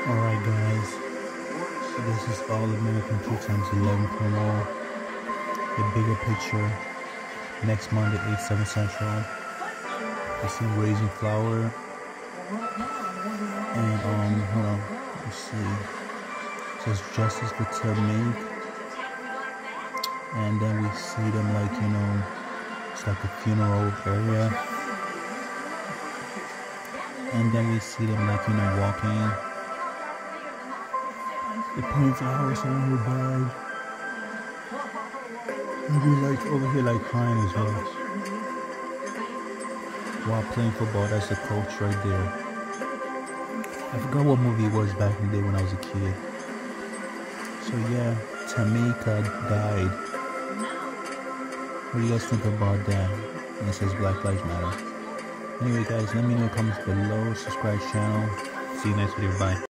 Alright guys, this is All American 2x11 promo. The bigger picture, next Monday 8/7 Central. You see Raising Flower. And hold on, let's see. It says Justice for Tamika. And then we see them like, it's like a funeral area. And then we see them like, walking. They're putting flowers on her bag. And we like over here like crying as well. While playing football, that's the coach right there. I forgot what movie it was back in the day when I was a kid. So yeah, Tamika died. What do you guys think about that? And it says Black Lives Matter. Anyway guys, let me know in the comments below. Subscribe channel. See you next video. Bye.